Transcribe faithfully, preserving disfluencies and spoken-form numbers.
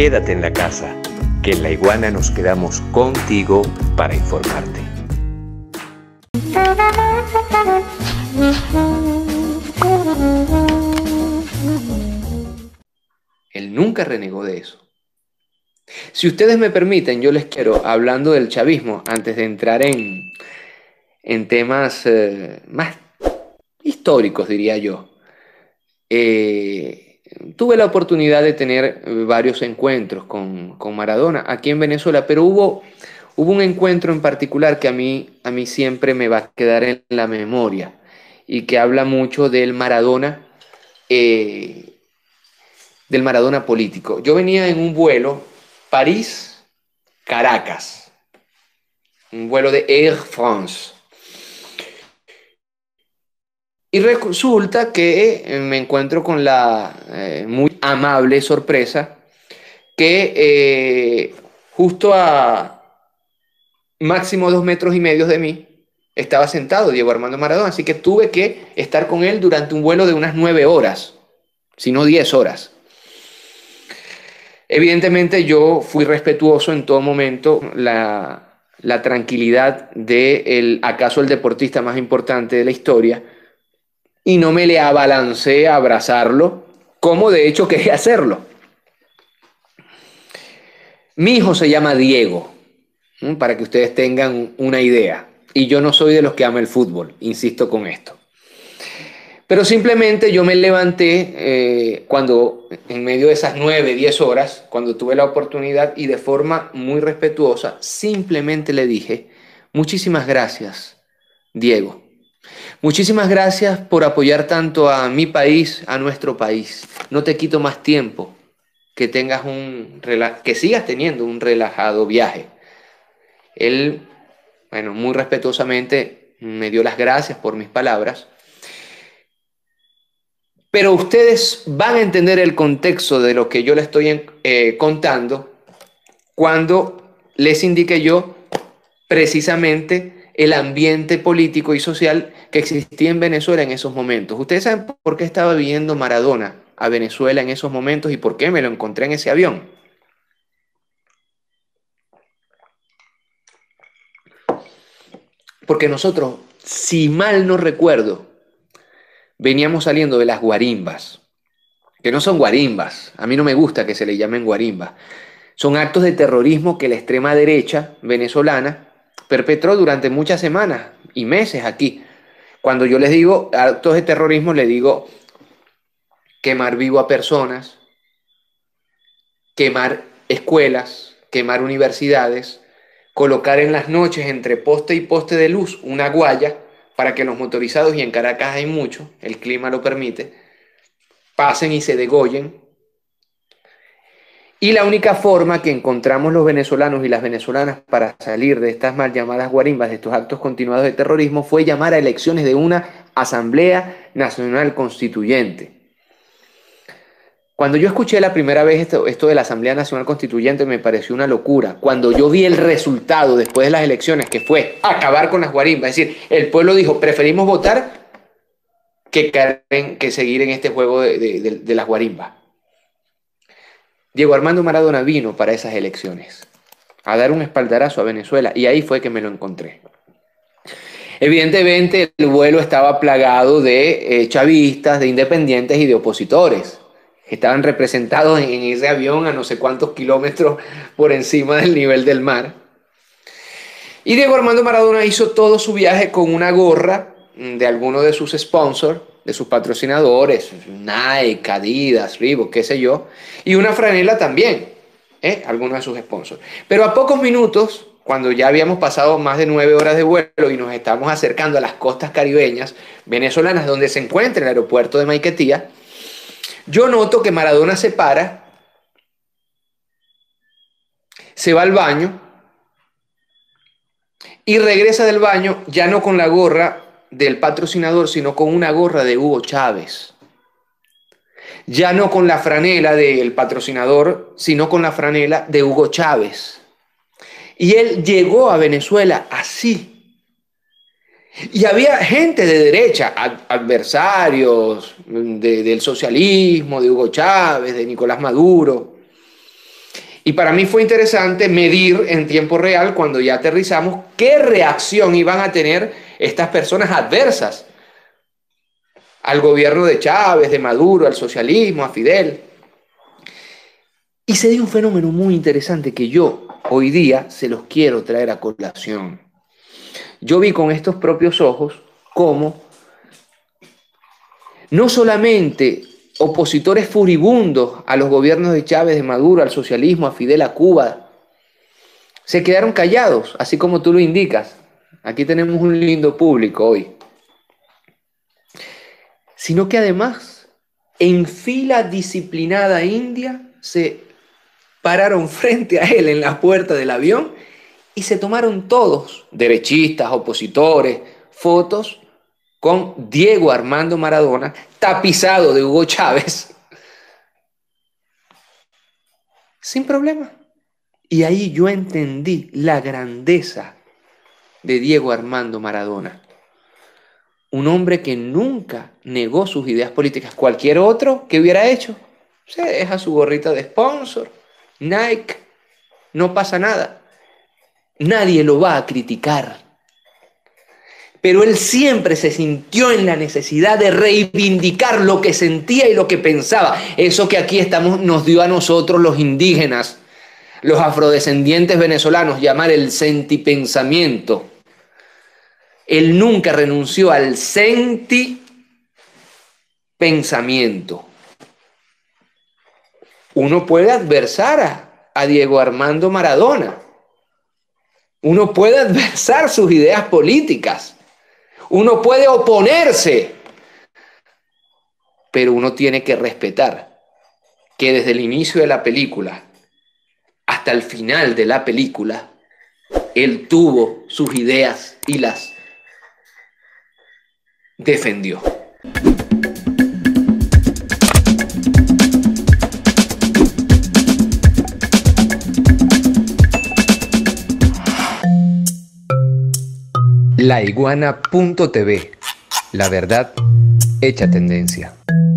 Quédate en la casa, que en La Iguana nos quedamos contigo para informarte. Él nunca renegó de eso. Si ustedes me permiten, yo les quiero, hablando del chavismo, antes de entrar en, en temas eh, más históricos, diría yo, eh, tuve la oportunidad de tener varios encuentros con, con Maradona aquí en Venezuela, pero hubo, hubo un encuentro en particular que a mí, a mí siempre me va a quedar en la memoria y que habla mucho del Maradona, eh, del Maradona político. Yo venía en un vuelo París-Caracas, un vuelo de Air France. Y resulta que eh, me encuentro con la eh, muy amable sorpresa que eh, justo a máximo dos metros y medio de mí estaba sentado Diego Armando Maradona, así que tuve que estar con él durante un vuelo de unas nueve horas, si no diez horas. Evidentemente yo fui respetuoso en todo momento, la, la tranquilidad de el, acaso el deportista más importante de la historia, y no me le abalancé a abrazarlo, como de hecho quería hacerlo. Mi hijo se llama Diego, ¿m? Para que ustedes tengan una idea, y yo no soy de los que ama el fútbol, insisto con esto. Pero simplemente yo me levanté eh, cuando, en medio de esas nueve, diez horas, cuando tuve la oportunidad y de forma muy respetuosa, simplemente le dije, muchísimas gracias, Diego. Muchísimas gracias por apoyar tanto a mi país, a nuestro país. No te quito más tiempo, que tengas un, que sigas teniendo un relajado viaje. Él, bueno, muy respetuosamente me dio las gracias por mis palabras. Pero ustedes van a entender el contexto de lo que yo les estoy eh, contando cuando les indique yo precisamente el ambiente político y social que existía en Venezuela en esos momentos. ¿Ustedes saben por qué estaba viniendo Maradona a Venezuela en esos momentos y por qué me lo encontré en ese avión? Porque nosotros, si mal no recuerdo, veníamos saliendo de las guarimbas, que no son guarimbas, a mí no me gusta que se le llamen guarimbas, son actos de terrorismo que la extrema derecha venezolana perpetró durante muchas semanas y meses aquí. Cuando yo les digo actos de terrorismo, les digo quemar vivo a personas, quemar escuelas, quemar universidades, colocar en las noches entre poste y poste de luz una guaya para que los motorizados, y en Caracas hay mucho, el clima lo permite, pasen y se degollen. Y la única forma que encontramos los venezolanos y las venezolanas para salir de estas mal llamadas guarimbas, de estos actos continuados de terrorismo, fue llamar a elecciones de una Asamblea Nacional Constituyente. Cuando yo escuché la primera vez esto, esto de la Asamblea Nacional Constituyente, me pareció una locura. Cuando yo vi el resultado después de las elecciones, que fue acabar con las guarimbas, es decir, el pueblo dijo, preferimos votar que, que seguir en este juego de, de, de, de las guarimbas. Diego Armando Maradona vino para esas elecciones a dar un espaldarazo a Venezuela, y ahí fue que me lo encontré. Evidentemente el vuelo estaba plagado de eh, chavistas, de independientes y de opositores, que estaban representados en, en ese avión a no sé cuántos kilómetros por encima del nivel del mar. Y Diego Armando Maradona hizo todo su viaje con una gorra de alguno de sus sponsors, de sus patrocinadores, Nike, Adidas, Reebok, qué sé yo, y una franela también, ¿eh? Algunos de sus sponsors. Pero a pocos minutos, cuando ya habíamos pasado más de nueve horas de vuelo y nos estamos acercando a las costas caribeñas venezolanas, donde se encuentra el aeropuerto de Maiquetía, yo noto que Maradona se para, se va al baño y regresa del baño ya no con la gorra del patrocinador, sino con una gorra de Hugo Chávez. Ya no con la franela del patrocinador, sino con la franela de Hugo Chávez. Y él llegó a Venezuela así. Y había gente de derecha, ad adversarios de, del socialismo, de Hugo Chávez, de Nicolás Maduro, Y para mí fue interesante medir en tiempo real, cuando ya aterrizamos, qué reacción iban a tener estas personas adversas al gobierno de Chávez, de Maduro, al socialismo, a Fidel. Y se dio un fenómeno muy interesante que yo hoy día se los quiero traer a colación. Yo vi con estos propios ojos cómo no solamente opositores furibundos a los gobiernos de Chávez, de Maduro, al socialismo, a Fidel, a Cuba, se quedaron callados, así como tú lo indicas. Aquí tenemos un lindo público hoy. Sino que además, en fila disciplinada india, se pararon frente a él en la puerta del avión y se tomaron todos, derechistas, opositores, fotos con Diego Armando Maradona, tapizado de Hugo Chávez, sin problema. Y ahí yo entendí la grandeza de Diego Armando Maradona. Un hombre que nunca negó sus ideas políticas. Cualquier otro que hubiera hecho, se deja su gorrita de sponsor, Nike, no pasa nada. Nadie lo va a criticar. Pero él siempre se sintió en la necesidad de reivindicar lo que sentía y lo que pensaba. Eso que aquí estamos, nos dio a nosotros los indígenas, los afrodescendientes venezolanos, llamar el sentipensamiento. Él nunca renunció al sentipensamiento. Uno puede adversar a, a Diego Armando Maradona. Uno puede adversar sus ideas políticas. Uno puede oponerse, pero uno tiene que respetar que desde el inicio de la película hasta el final de la película, él tuvo sus ideas y las defendió. La Iguana punto T V. La verdad hecha tendencia.